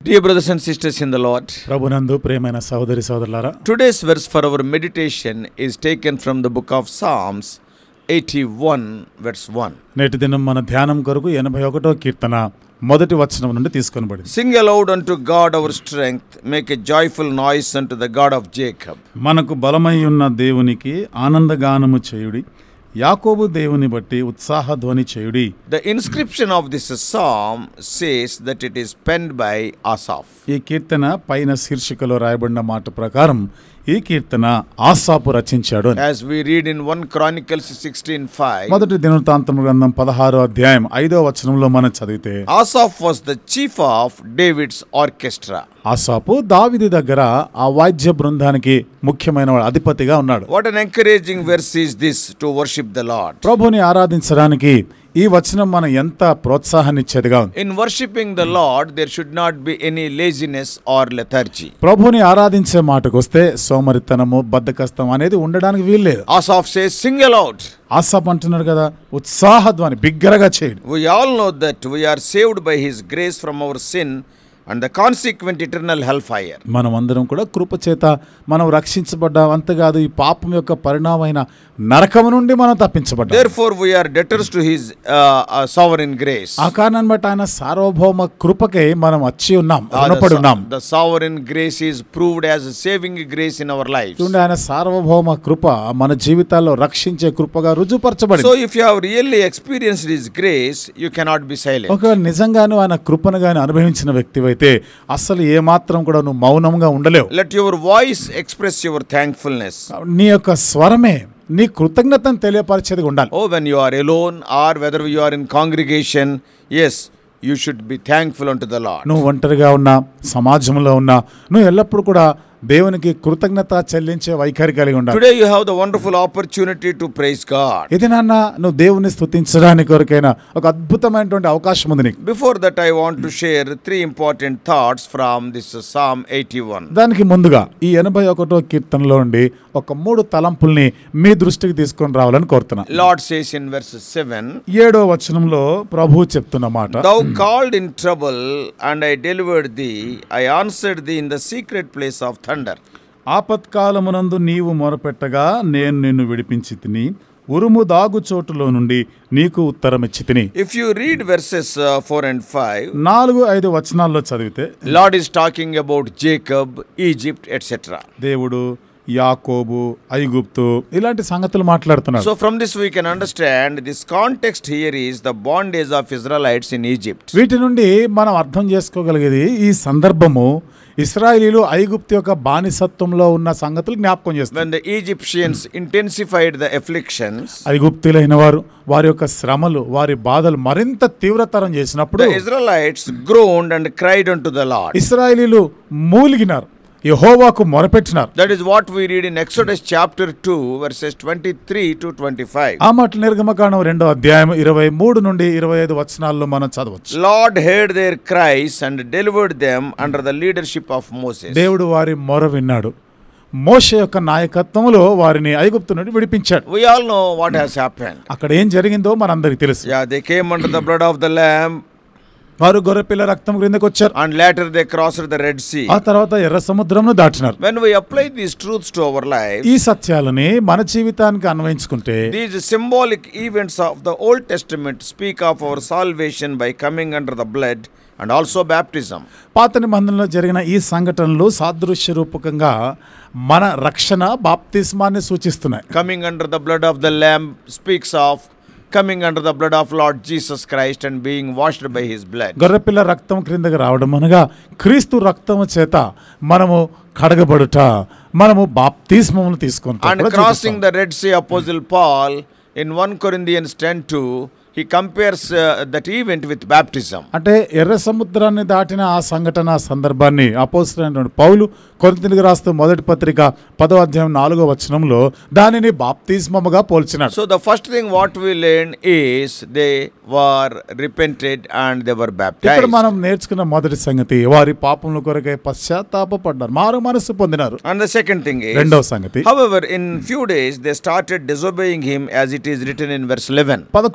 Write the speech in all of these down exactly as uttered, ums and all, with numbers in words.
Dear brothers and sisters in the Lord, ప్రభునందు ప్రియమైన సహోదరి సహోదరులారా, today's verse for our meditation is taken from the book of Psalms eighty-one verse one. నేటి దినం మన ధ్యానం కొరకు ఎనభై ఒకటో కీర్తన మొదటి వచనం నుండి తీసుకొనబడింది. Sing aloud unto God our strength, make a joyful noise unto the God of Jacob. మనకు బలమై ఉన్న దేవునికి ఆనందగానము చేయుడి, యాకోబు దేవుని బట్టి ఉత్సాహ ధ్వని చేయుడి. The inscription of this psalm says that it is penned by Asaph. ఈ కీర్తన పైన శీర్షికలో రాయబడిన మాట ప్రకారం ఈ కీర్తన ఆసాపు రచించాడు. As we read in First Chronicles sixteen five, మొదటి దినవృత్తాంతముల గ్రంథం పదహారో అధ్యాయం ఐదో వచనంలో మనం చదివితే, Asaph was the chief of David's orchestra. ఆసాపు దావీదు దగ్గర ఆ వాద్య బృందానికి ముఖ్యమైన అధిపతిగా ఉన్నాడు. What an encouraging verse is this to worship the Lord. ప్రభుని ఆరాధించడానికి ఈ వచనం మనం ఎంత ప్రోత్సాహాన్నిచ్చేదిగా ఉంది. In worshiping the Lord, there should not be any laziness or lethargy. ప్రభుని ఆరాధించే మాటకు వస్తే సోమరితనము, బద్ధకస్తం అనేది ఉండడానికి వీల్లేదు. Asaph says, sing aloud. ఆసాపు అంటున్నాడు కదా, ఉత్సాహధ్వని బిగ్గరగా చేయండి. We all know that we are saved by His grace from our sin and the consequent eternal hellfire. మనం అందరం కూడా కృప చేత మనం రక్షించబడ్డాం. అంతేకాదు ఈ పాపం యొక్క పరిణామైన నరకము నుండి మనం తప్పించబడ్డాం. Therefore we are debtors to His uh, uh, sovereign grace. ఆ కారణాన్ని బట్టి ఆయన సార్వభౌమ కృపకే మనం వచ్చి ఉన్నాం, రుణపడి ఉన్నాం. The sovereign grace is proved as a saving grace in our lives. ఆయన సార్వభౌమ కృప మన జీవితాల్లో రక్షించే కృపగా రుజుపరచబడింది. So if you have really experienced His grace, you cannot be silent. ఒకవేళ నిజంగాను ఆయన కృపను గాని అనుభవించిన వ్యక్తివైతే అసలు ఏ మాత్రం కూడా నువ్వు మౌనంగా ఉండలేవు. Let your voice express your thankfulness. నీ యొక్క స్వరమే నీ కృతజ్ఞతను తెలియపరిచేది ఉండాలి. Oh, when you are alone or whether you are in congregation, yes, you should be thankful unto the Lord. నువ్వు ఒంటరిగా ఉన్నా, సమాజంలో ఉన్నా, నువ్వు ఎల్లప్పుడూ కూడా దేవునికి కృతజ్ఞత చెల్లించే వైఖరి కలిగి ఉండాలి. Today you have the wonderful opportunity to praise God. ఇది నాన్న నువ్వు దేవుని స్తుతించడానికి కొరకైనా ఒక అద్భుతమైనటువంటి అవకాశం ఉంది నీకు. Before that I want to share three important thoughts from this Psalm eighty-one. దానికి ముందుగా ఈ ఎనభై ఒకటో కీర్తనలో నుండి ఒక మూడు తలంపుల్ని మీ దృష్టికి తీసుకొని రావాలని కోరుతున్నా. Lord says in verse seven, ఏడో వచనంలో ప్రభువు చెప్తున్న మాట, Thou called in trouble and I delivered thee, I answered thee in the secret place of thunder. ఆపత్కాలమునందు నీవు మొరపెట్టగా నేను నిన్ను విడిపించి తిని, ఉరుము దాగు చోటులో నుండి నీకు ఉత్తరమిచ్చి తిని. If you read verses uh, four and five, నాలుగు ఐదు వచనాల్లో చదివితే Lord is talking about Jacob, Egypt, et cetera. దేవుడు యాకోబు, ఐగుప్తు ఇలాంటి సంగతులు మాట్లాడుతున్నాడు. So from this we can understand this context here is the bondage of Israelites in Egypt. వీటి నుండి మనం అర్థం చేసుకోగలిగేది ఈ సందర్భము ఇశ్రాయేలీలు ఐగుప్తు యొక్క బానిసత్వంలో ఉన్న సంగతులు జ్ఞాపకం చేస్తారు. When the Egyptians intensified the afflictions, ఐగుప్తులైన వారు వారి యొక్క శ్రమలు, వారి బాధలు మరింత తీవ్రతరం చేసినప్పుడు the Israelites groaned and cried unto the Lord. ఇశ్రాయేలీలు మూలిగినారు, యెహోవాకు మొరపెట్టినారు. That is what we read in Exodus chapter two verses twenty-three to twenty-five. ఆ మాట నిర్గమకాండం రెండో అధ్యాయం ఇరవై మూడు నుండి ఇరవై ఐదు వచనాల్లో మనం చదవచ్చు. Lord heard their cries and delivered them under the leadership of Moses. దేవుడు వారి మొర విన్నాడు, మోషే యొక్క నాయకత్వంలో వారిని ఐగుప్తు నుండి విడిపించాడు. We all know what has happened. అక్కడ ఏం జరిగిందో మనందరికీ తెలుసు. Yeah, they came under the blood of the lamb. వారు గొర్రెపిల్ల రక్తం క్రిందకు వచ్చారు. And later they crossed the Red Sea. ఆ తర్వాత ఎర్ర సముద్రంను దాటినారు. When we apply these truths to our lives, ఈ సత్యాలని మన జీవితానికి అన్వయించుకుంటే these symbolic events of the Old Testament speak of our salvation by coming under the blood and also baptism. పాత నిబంధనలో జరిగిన ఈ సంఘటనలు సాదృశ్య రూపకంగా మన రక్షణ బాప్తిస్మాన్ని సూచిస్తున్నాయి. Coming under the blood of the lamb speaks of coming under the blood of Lord Jesus Christ and being washed by His blood. గొర్రెపిల్ల రక్తం క్రిందకి రావడం అనగా క్రీస్తు రక్తము చేత మనము కడగబడుట, మనము బాప్తిస్మమును తీసుకుంటాం. And crossing the Red Sea, Apostle Paul in First Corinthians ten two, he compares uh, that event with baptism. అంటే ఎర్ర సముద్రాన్ని దాటిన ఆ సంఘటన సందర్భాన్ని అపోస్తలుడైన పౌలు కొరింథీయులకు రాస్తూ మొదటి పత్రిక పదో అధ్యాయం నాలుగో వచనంలో దానిని బాప్తిస్మముగా పోల్చినాడు. So the first thing what we learn is they were repented and they were baptized. ఇక్కడ మనం నేర్చుకున్న మొదటి సంగతి వారి పాపముల కొరకై పశ్చాత్తాపపడ్డారు, మారు మనస్సు పొందినారు. And the second thing is, రెండవ సంగతి, however in few days they started disobeying him as it is written in verse eleven. పదకొండవ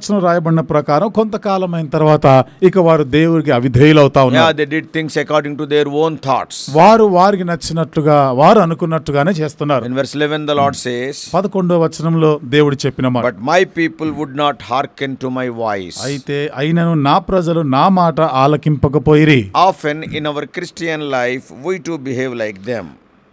వచనం రాయబడిన ప్రకారం కొంతకాలం అయిన తర్వాత ఇక వారు దేవుడికి అవిధేయులవుతా Yeah, ఉన్నారు. they did things according to their own thoughts. వారు వారికి నచ్చినట్లుగా వారు అనుకున్నట్టుగానే చేస్తున్నారు. In verse eleven, the Lord says, పదకొండో వచనంలో దేవుడు చెప్పిన మాట, "But my people would not hearken to my voice." అయితే అయినను నా ప్రజలు నా మాట ఆలకింపకపోయిరి. Often in our Christian life, we too behave like them.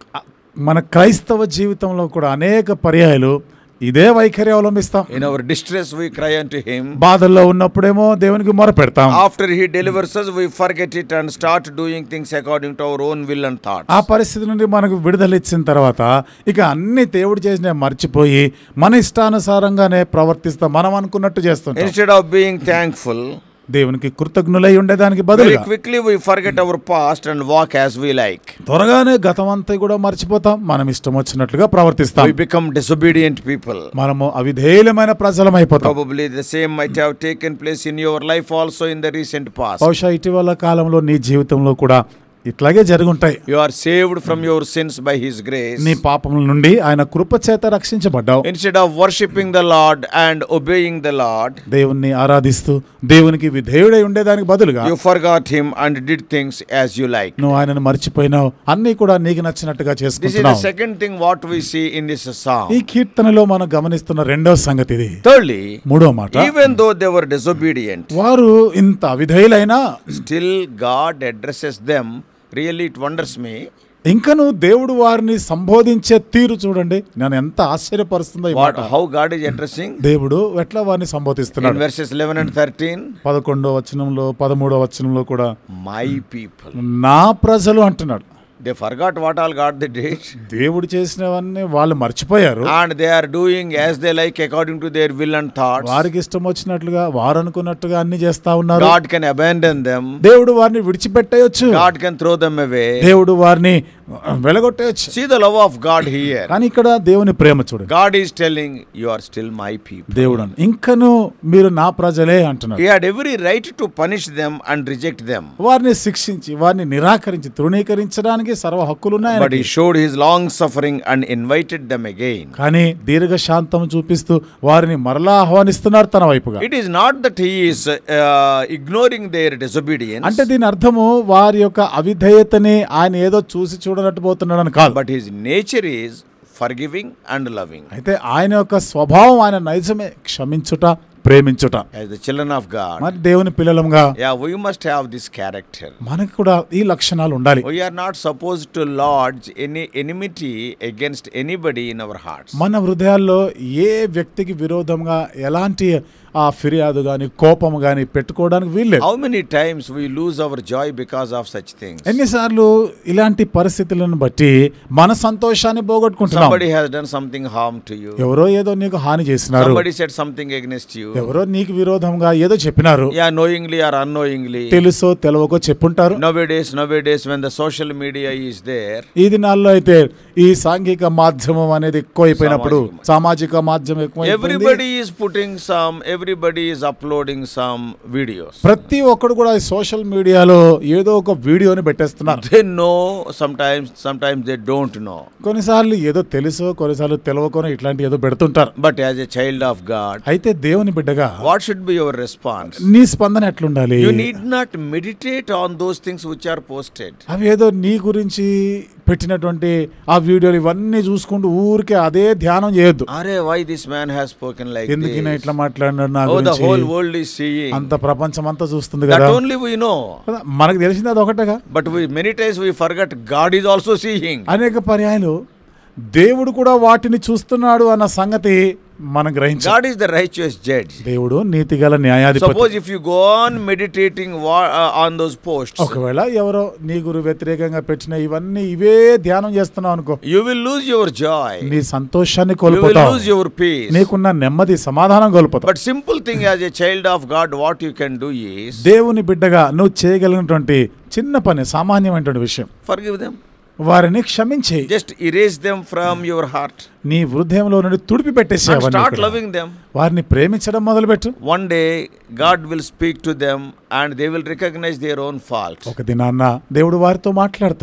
మన క్రైస్తవ జీవితంలో కూడా అనేక పర్యాయాలు ఇదే వైఖరి అవలంబిస్తాం. In our distress, we cry unto Him. బాధల్లో ఉన్నప్పుడేమో దేవునికి మొర పెడతాం. After He delivers us, we forget it and start doing things according to our own will and thoughts. ఆ పరిస్థితి నుండి మనకు విడుదల ఇచ్చిన తర్వాత ఇక అన్ని దేవుడు చేసిన మర్చిపోయి మన ఇష్టానుసారంగానే ప్రవర్తిస్తాం, మనం అనుకున్నట్టు చేస్తుంటాం. Instead of being thankful, దేవునికి కృతజ్ఞులై ఉండేదానికి very బదులుగా quickly we forget our past and walk as we like. త్వరగానే గతం అంతా కూడా మర్చిపోతాం, మనం ఇష్టం వచ్చినట్లుగా ప్రవర్తిస్తాం. We become disobedient people. మనము అవిధేయులమైన ప్రజలం అయిపోతాం. Probably the same might have taken place in your life also in the recent past. బహుశా ఇటీవల కాలంలో నీ జీవితంలో కూడా ఇట్లాగే జరుగుంటాయి. You are saved from your sins by His grace. నీ పాపముల నుండి ఆయన కృప చేత రక్షించబడ్డావు. Instead of worshipping the Lord and obeying the Lord, దేవుణ్ణి ఆరాధిస్తూ దేవునికి విధేయుడై ఉండేదానికి బదులుగా you forgot Him and did things as you like. నువ్వు ఆయనను మర్చిపోయినావు, అన్ని కూడా నీకు నచ్చినట్టుగా This is the చేసుకుంటున్నావు. second thing what we see in this psalm. ఈ కీర్తనలో మనం గమనిస్తున్న రెండవ సంగతి ఇది. Thirdly, మూడో మాట, even though they were disobedient, వారు ఇంత అవిధేయులైనా still God addresses them. Really, it wonders me. ఇంకను దేవుడు వారిని సంబోధించే తీరు చూడండి, నేను ఎంత ఆశ్చర్యపరుస్తుందో ఈ What, మాట. how God is addressing? దేవుడు ఎట్లా వారిని In సంబోధిస్తున్నాడు. verses eleven and thirteen, పదకొండో వచనంలో పదమూడో వచనంలో కూడా my people. నా ప్రజలు అంటున్నాడు. They forgot what all God they did. దేవుడు చేసినవన్నీ వాళ్ళు మర్చిపోయారు. And they are doing as they like according to their will and thoughts. వారికి ఇష్టం వచ్చినట్లుగా వారు అనుకున్నట్టుగా అన్ని చేస్తా ఉన్నారు. God can abandon them. దేవుడు వారిని విడిచిపెట్టేయచ్చు. God can throw them away. దేవుడు వారిని వెలగొట్టేయచ్చు. See the love of God here. కానీ ఇక్కడ దేవుని ప్రేమ చూడండి. God is telling, you are still my people. దేవుడు అన్న, ఇంకను మీరు నా ప్రజలే అంటున్నారు. He had every right to punish them and reject them. వారిని శిక్షించి వారిని నిరాకరించి తృణీకరించడానికి సర్వ హక్కులు ఉన్నాయి. But He showed His long suffering and invited them again. కానీ దీర్ఘ శాంతం చూపిస్తూ వారిని మరలా ఆహ్వానిస్తున్నారు తన వైపుగా. It is not that He is uh, ignoring their disobedience. అంటే దీని అర్థము వారి యొక్క అవిధేయతని ఆయన ఏదో చూసి చూడనట్టు పోతున్నాడని కాదు. But His nature is forgiving and loving. అయితే ఆయన యొక్క స్వభావం, ఆయన నైజమే క్షమించుట, ప్రేమించుట. As the children of God, మరి దేవుని పిల్లలంగా yeah, we must have this character. మనకు కూడా ఈ లక్షణాలు ఉండాలి. We are not supposed to lodge any enmity against anybody in our hearts. మన హృదయాల్లో ఏ వ్యక్తికి విరోధంగా ఎలాంటి ఆ ఫిర్యాదు గాని కోపం గాని పెట్టుకోవడానికి వీల్లేదు. How many times we lose our joy because of such things? ఎన్నిసార్లు ఇలాంటి పరిస్థితులను బట్టి మన సంతోషాన్ని పోగొట్టుకుంటున్నాం. Somebody has done something harm to you. ఎవరో ఏదో నీకు హాని చేసినారు. Somebody said something against you. ఎవరో నీకు విరోధంగా ఏదో చెప్పినారు. Yeah, knowingly or unknowingly. తెలుసో తెలవకో చెప్పుంటారు. Nowadays, nowadays when the social media is there, ఈ దినాల్లో అయితే ఈ సాంఘిక మాధ్యమం అనేది ఎక్కువైపోయినప్పుడు, సామాజిక మాధ్యమం ఎక్కువైపోయింది. everybody is putting some, everybody is uploading some videos. ప్రతి ఒక్కడు కూడా ఈ సోషల్ మీడియాలో ఏదో ఒక వీడియోని పెట్టేస్తున్నారు. They know sometimes, sometimes they don't know. కొన్నిసార్లు ఏదో తెలుసో కొన్నిసార్లు తెలవకొని ఇట్లాంటి ఏదో పెడుతుంటారు. But as a child of God, అయితే దేవుని బిడ్డగా what should be your response? నీ స్పందన ఎట్లుండాలి? You need not meditate on those things which are posted. అవి ఏదో నీ గురించి పెట్టినటువంటి ఆ వీడియోలు ఇవన్నీ చూసుకుంటూ ఊరికే అదే ధ్యానం చేయొద్దు. Are why this man has spoken like this? ఎందుకు ఈయన ఇట్లా మాట్లాడినాడు నా Oh, the గురించి? whole world is seeing. అంత ప్రపంచం అంతా చూస్తుంది That కదా. only we know. మనకు తెలిసింది అది ఒకటేగా. But we many times we forget God is also seeing. అనేక పర్యాయాలు దేవుడు కూడా వాటిని చూస్తున్నాడు అన్న సంగతి మనం గ్రహించాలి. God is the righteous judge. దేవుడు నీతిగల న్యాయాధిపతి. Suppose if you go on meditating wa- uh, on those posts, ఒకవేళ ఎవరో నీ గురు వ్యతిరేకంగా పెట్టిన ఇవన్నీ ఇవే ధ్యానం చేస్తున్నావు అనుకో, you will lose your joy. నీ సంతోషాన్ని You will కోల్పోతావు, lose your peace. నీకున్న నెమ్మది సమాధానం కోల్పోతావు. But simple thing as a child of God, what you can do is దేవుని బిడ్డగా నువ్వు చేయగలిగినటువంటి చిన్న పని, సామాన్యమైనటువంటి విషయం, forgive them. వారిని క్షమించి Just erase them from your heart నీ హృదయంలో నుండి తుడిపి పెట్టేసి and start loving them. వారిని ప్రేమించడం మొదలుపెట్టు. One day God will speak to them and they will recognize their own faults. ఒక దినాన్న దేవుడు వారితో మాట్లాడతారు,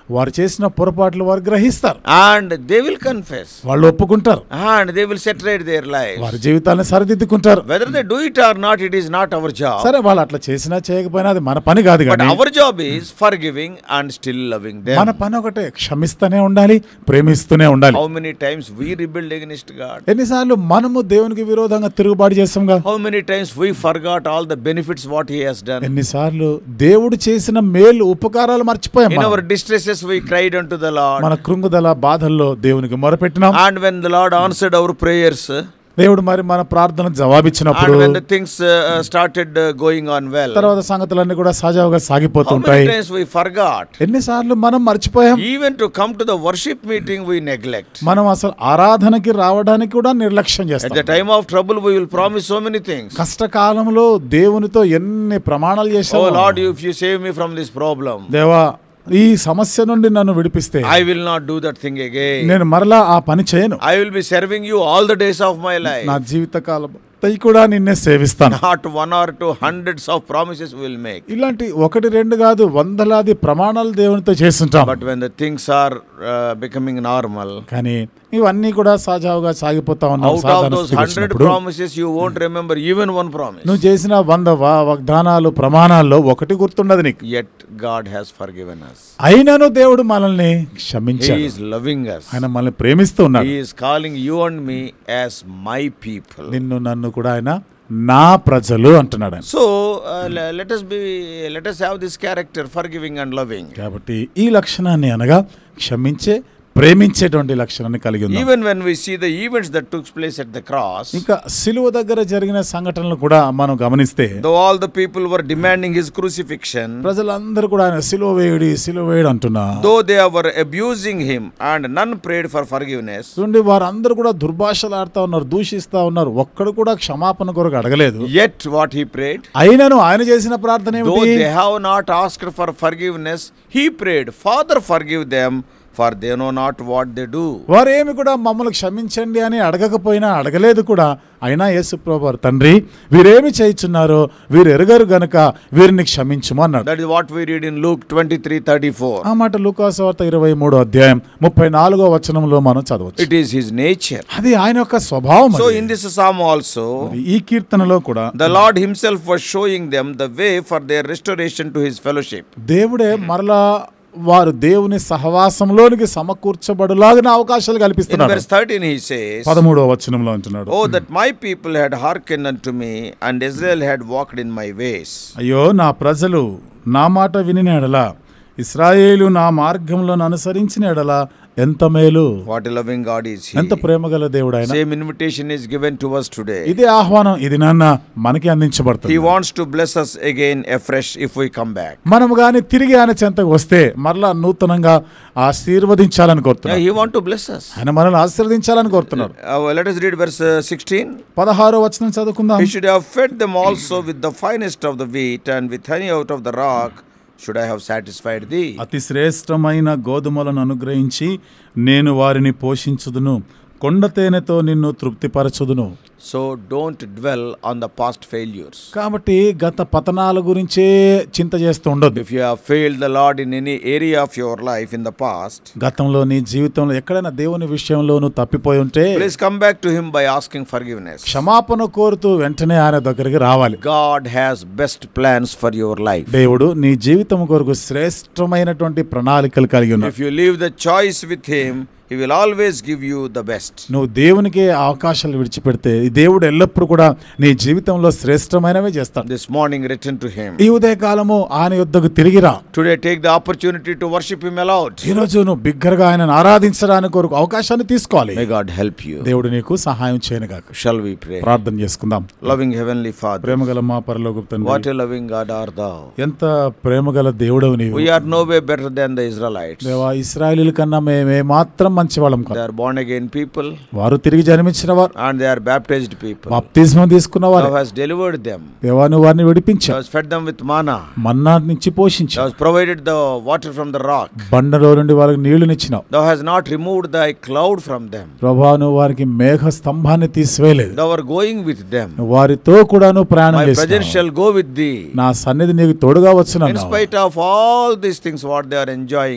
వారు చేసిన పొరపాట్లు వారు గ్రహిస్తారు, and they will confess, వాళ్ళు ఒప్పుకుంటారు, and they will set right their lives. వారి జీవితాలను సరిదిద్దుకుంటారు. Whether they do it or not, it is not our job. సరే, వాళ్ళు అట్లా చేసినా చేయకపోయినా అది మన పని కాదు. But కానీ our job is forgiving and still loving them. మన పని ఒకటే, క్షమిస్తూనే ఉండాలి, ప్రేమిస్తూనే ఉండాలి. How many times we rebelled against God? ఎన్నిసార్లు మనము దేవునికి విరోధంగా తిరుగుబాటు చేస్తాం కదా. How many times we forgot all the benefits what He has done? ఎన్నిసార్లు దేవుడు చేసిన మేలు ఉపకారాలు మర్చిపోయాం. In మనం. our distresses we cried unto the Lord. మన కృంగుదల బాధల్లో దేవునికి మొరపెట్టినాం. And when the Lord answered our prayers, దేవుడు మరి మన ప్రార్థన జవాబిచ్చినప్పుడు, and when the things uh, started uh, going on well, తర్వాత సంగతులన్నీ కూడా సజావుగా how సాగిపోతుంటాయి. many times we forgot? ఎన్నిసార్లు మనం మర్చిపోయాం. Even to come to the worship meeting we neglect. మనం అసలు ఆరాధనకి రావడానికి కూడా నిర్లక్ష్యం At చేస్తాం. the time of trouble we will promise so many things. కష్టకాలంలో దేవునితో ఎన్ని ప్రమాణాలు Oh చేశాం. Lord, if you save me from this problem, దేవా, ఈ సమస్య నుండి నన్ను విడిపిస్తే I will not do that thing again. నేను మరలా ఆ పని చేయను. I will be serving you all the days of my life. నా జీవితకాలం తై కూడా నిన్నే సేవిస్తాను. Not one or two hundreds of promises we will make. ఇలాంటి ఒకటి రెండు కాదు, వందలాది ప్రమాణాలు దేవునితో చేస్తుంటాం. But when the things are uh, becoming normal, కానీ ఇవన్నీ కూడా సజావుగా సాగిపోతా ఉన్నాం. out of సాధారణ those స్థితికి hundred వచ్చినప్పుడు promises you won't remember even one promise. నువ్వు చేసిన వంద వా- వాగ్దానాలు ప్రమాణాల్లో ఒకటి గుర్తుండదు నీకు. Yet God has forgiven us. అయినను దేవుడు మనల్ని He క్షమించాడు. is loving us. ఆయన మనల్ని ప్రేమిస్తూ ఉన్నాడు. He is calling you and me as my people. నిన్ను నన్ను కూడా ఆయన నా ప్రజలు అంటున్నాడు ఆయన. So uh, le- let us be let us have this character, forgiving and loving. కాబట్టి ఈ లక్షణాన్ని అనగా క్షమించే ప్రేమించేటువంటి లక్షణాన్ని కలిగి ఉంది. Even when we see the events that took place at the cross, ఇంకా సిలువ దగ్గర జరిగిన సంఘటనలు కూడా మనం గమనిస్తే, though all the people were demanding his crucifixion, ప్రజలందరూ కూడా ఆయన సిలువ వేయుడి సిలువ వేయుడు అంటున్నా, though they were abusing him and none prayed for forgiveness, చూడండి వారందరూ కూడా దుర్భాషలు ఆడుతా ఉన్నారు, దూషిస్తా ఉన్నారు, ఒక్కడు కూడా క్షమాపణ కొరకు అడగలేదు. yet what he prayed, అయినను ఆయన చేసిన ప్రార్థన though ఏమిటి? they have not asked for forgiveness, he prayed, Father, forgive them, for they know not what they do. వారు ఏమి కూడా మమ్మల్ని క్షమించండి అని అడగకపోయినా, అడగలేదు కూడా, అయినా యేసు ప్రభువు తండ్రి వీరేమి చేయుచున్నారో వీరు ఎరుగరు గనుక వీరిని క్షమించుము అన్నాడు. That is what we read in Luke twenty-three thirty-four. ఆ మాట లూకాసు వార్త ఇరవై మూడో అధ్యాయం ముప్పై నాలుగో వచనంలో మనం చదవచ్చు. It is his nature. అది ఆయన యొక్క స్వభావం. So అది. in this psalm also, ఈ కీర్తనలో కూడా the Lord himself was showing them the way for their restoration to his fellowship. దేవుడే మరలా వారు దేవుని సహవాసంలోనికి సమకూర్చబడులాగిన అవకాశాలు In కల్పిస్తున్నారు. verse thirteen he says, పదమూడవ వచనంలో అంటున్నాడు, Oh, that my people had hearkened unto me, and Israel had walked in my ways. అయ్యో నా ప్రజలు నా మాట వినిన ఎడల, ఇశ్రాయేలు నా మార్గంలో అనుసరించిన ఎడల ఎంత మేలు. What a loving God is he. ఎంత ప్రేమగల దేవుడు ఆయన. Same invitation is given to us today. ఇదే ఆహ్వానం ఇది నాన్న మనకి అందించబడుతుంది. He wants to bless us again afresh if we come back. మనము గాని తిరిగి ఆయన చెంతకు వస్తే మరలా నూతనంగా ఆశీర్వదించాలని Yeah, కోరుతున్నాడు. he wants to bless us. ఆయన మనల్ని ఆశీర్వదించాలని కోరుతున్నాడు. Uh, let us read verse uh, sixteen. పదహారో వచనం చదువుకుందాం. He should have fed them also with the finest of the wheat, and with honey out of the rock should I have satisfied thee. అతి శ్రేష్టమైన గోధుమలను అనుగ్రహించి నేను వారిని పోషించుదును, కొండ తేనెతో నిన్ను తృప్తిపరచుదును. So don't dwell on the past failures. కాబట్టి గత పతనాల గురించే చింత చేస్తూ ఉండొద్దు. If you have failed the Lord in any area of your life in the past, గతంలో నీ జీవితంలో ఎక్కడైనా దేవుని విషయంలో నువ్వు తప్పిపోయి ఉంటే please come back to him by asking forgiveness. క్షమాపణ కోరుతూ వెంటనే ఆయన దగ్గరికి రావాలి. God has best plans for your life. దేవుడు నీ జీవితం కొరకు శ్రేష్టమైనటువంటి ప్రణాళికలు కలిగి ఉన్నాడు. If you leave the choice with him, he will always give you the best. నువ్వు దేవునికి అవకాశాలు విడిచిపెడితే దేవుడు ఎల్లప్పుడూ కూడా నీ జీవితంలో శ్రేష్టమైనవే చేస్తాడు. This morning return to him. ఈ ఉదయకాలము ఆయన యొద్దకు తిరిగి రా. Today take the opportunity to worship him aloud. ఈ రోజు నువ్వు బిగ్గరగా ఆయనను ఆరాధించడానికి కొరకు అవకాశాన్ని తీసుకోవాలి. May God help you. దేవుడు నీకు సహాయం చేయనుగాక. Shall we pray? ప్రార్థన చేసుకుందాం. Loving heavenly Father, ప్రేమగల మా పరలోకపు తండ్రి, what a loving God art thou. ఎంత ప్రేమగల దేవుడవు నీవు. We are no way better than the Israelites. దేవా, ఇశ్రాయేలీల కన్నా మేమే మాత్రం మంచి వాళ్ళం They కాదు. are born again people, వారు తిరిగి జన్మించిన వారు, and they are baptized people. బాప్తిస్మం తీసుకున్న వారు. Thou hast delivered them. దేవా, నువ్వు వారిని Thou విడిపించావు, hast fed them with manna. మన్నా నుంచి Thou పోషించావు, hast provided the water from the rock. బండలో నుండి వారికి నీళ్లునిచ్చినావు. Thou hast not removed thy cloud from them. ప్రభా, నువ్వు వారికి మేఘ స్తంభాన్ని తీసివేయలేదు. Thou art going with them. నువ్వు వారితో కూడా నువ్వు ప్రయాణం My presence చేస్తున్నావు. shall go with thee. నా సన్నిధి నీకు తోడుగా In వచ్చునన్నావు. spite of all these things what they are enjoying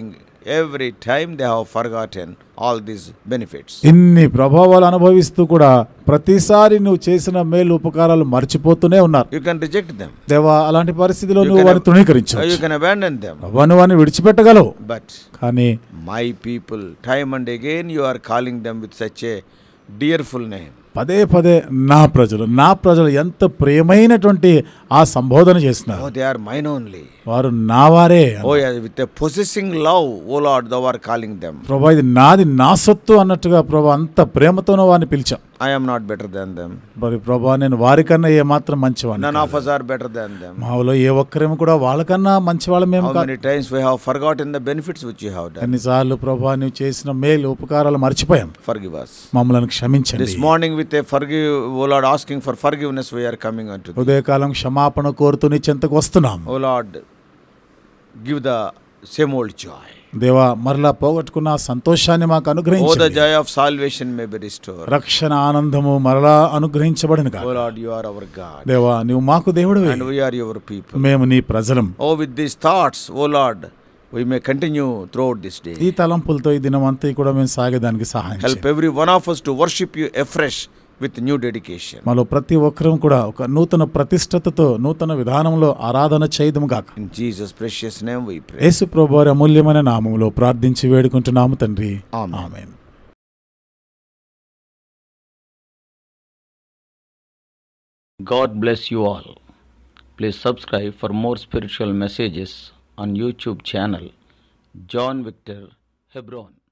every time they have forgotten all these benefits. ఇన్ని ప్రభావాలు అనుభవిస్తూ కూడా ప్రతిసారి నువ్వు చేసిన మేలు ఉపకారాలు మర్చిపోతూనే ఉన్నారు. You can reject them. దేవా, అలాంటి పరిస్థితిలో You నువ్వు can వారిని ab- తృణీకరించవచ్చు. You can abandon them. వారిని వారిని విడిచిపెట్టగలవు. But కానీ my people, time and again you are calling them with such a dearful name. పదే పదే నా ప్రజలు నా ప్రజలు ఎంత ప్రియమైనటువంటి ఆ సంబోధన చేస్తున్నారు. Oh, they are mine only. వారు నా వారే. Oh, yeah, with a possessing love, oh Lord, thou art calling them. ప్రభా, ఇది నాది, నా సొత్తు అన్నట్టుగా ప్రభా అంత ప్రేమతోనో వారిని పిలిచాం. I am not better than them. మరి ప్రభా, నేను వారికన్నా ఏమాత్రం మంచివాడిని None of కాదు. us are better than them. మాలో ఏ ఒక్కరేమో కూడా వాళ్ళకన్నా మంచివాళ్ళం మేము How కాదు. many times we have forgotten the benefits which you have done. ఎన్నిసార్లు ప్రభా నువ్వు చేసిన మేలు ఉపకారాలు మర్చిపోయాం. Forgive us. మమ్మల్ని క్షమించండి. This morning with a forgive, oh Lord, asking for forgiveness, we are coming unto thee. ఉదయకాలం క్షమాపణ కోరుతూ నీ చెంతకు వస్తున్నాం. Oh Lord, give the same old joy. దేవా, మరలా పోగొట్టుకున్న ఆ సంతోషాన్ని మాకు Oh, the అనుగ్రహించండి. joy of salvation may be restored. రక్షణ ఆనందము మరలా అనుగ్రహించబడిన కాదు. Oh Lord, you are our God. దేవా, నీవు మాకు దేవుడివి, And we are your people. మేము నీ ప్రజలం. Oh, with these thoughts, oh Lord, we may continue throughout this day. ఈ తలంపులతో ఈ దినమంతా కూడా మేము సాగేదానికి సహాయం Help చేయండి. every one of us to worship you afresh with new dedication. మాలో ప్రతి ఒక్కరం కూడా ఒక నూతన ప్రతిష్టతతో నూతన విధానంలో ఆరాధన చేయదుము గాక. In Jesus' precious name we pray. యేసు ప్రభువారి అమూల్యమైన నామములో ప్రార్థించి వేడుకుంటున్నాము తండ్రి. Amen. Amen. God bless you all. Please subscribe for more spiritual messages on YouTube channel John Victor Hebron.